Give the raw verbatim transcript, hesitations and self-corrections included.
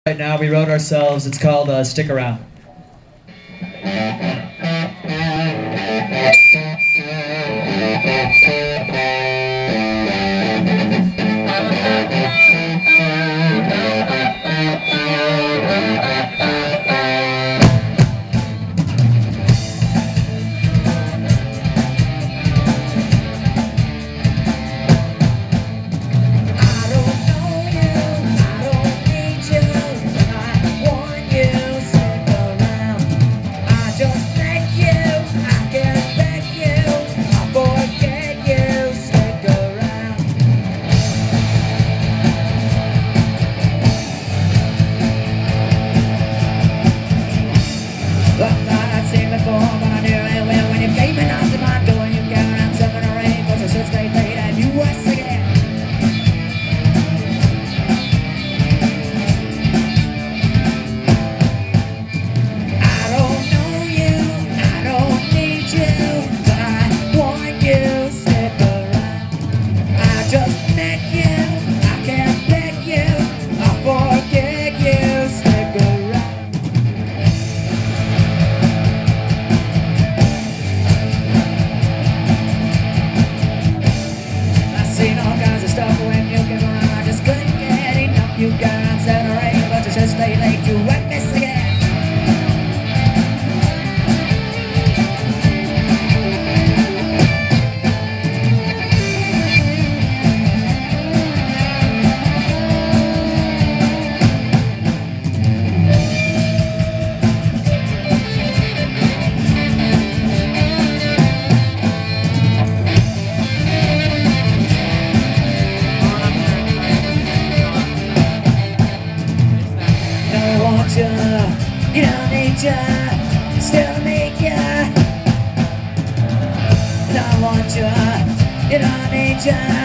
Right now we wrote ourselves. It's called uh, Stick Around. You can't separate, but you should stay late. You won't miss again. You don't need ya, still need ya. I don't want ya, you don't need ya.